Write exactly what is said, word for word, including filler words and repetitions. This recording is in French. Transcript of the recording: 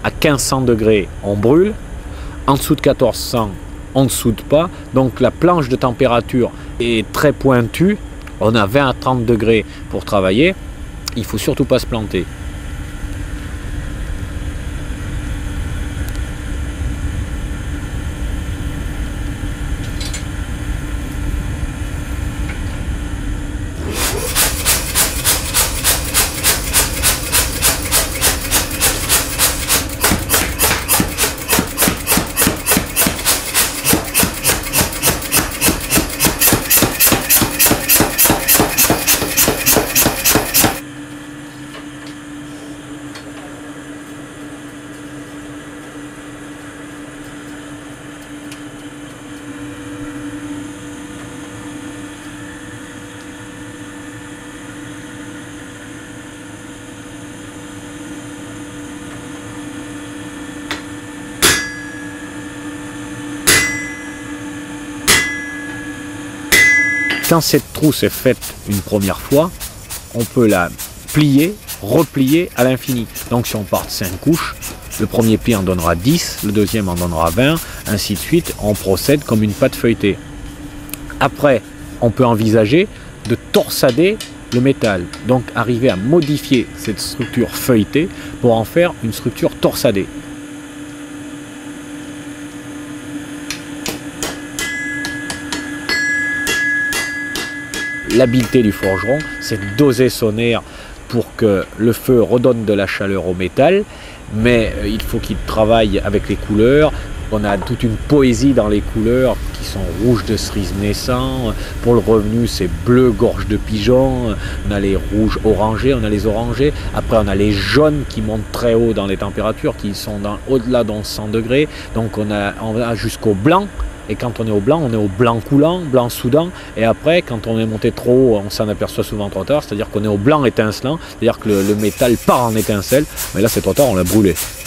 à quinze cents degrés, on brûle. En dessous de quatorze cents, on ne soude pas. Donc la planche de température est très pointue. On a vingt à trente degrés pour travailler. Il ne faut surtout pas se planter. Quand cette trousse est faite une première fois, on peut la plier, replier à l'infini. Donc si on part de cinq couches, le premier pli en donnera dix, le deuxième en donnera vingt, ainsi de suite. On procède comme une pâte feuilletée. Après, on peut envisager de torsader le métal. Donc arriver à modifier cette structure feuilletée pour en faire une structure torsadée. L'habileté du forgeron, c'est de doser son air pour que le feu redonne de la chaleur au métal, mais il faut qu'il travaille avec les couleurs. On a toute une poésie dans les couleurs qui sont rouges de cerise naissant. Pour le revenu, c'est bleu gorge de pigeon. On a les rouges orangés, on a les orangés. Après, on a les jaunes qui montent très haut dans les températures, qui sont au-delà de cent degrés. Donc on a, on a jusqu'au blanc. Et quand on est au blanc, on est au blanc coulant, blanc soudant. Et après, quand on est monté trop haut, on s'en aperçoit souvent trop tard. C'est-à-dire qu'on est au blanc étincelant. C'est-à-dire que le, le métal part en étincelle. Mais là, c'est trop tard, on l'a brûlé.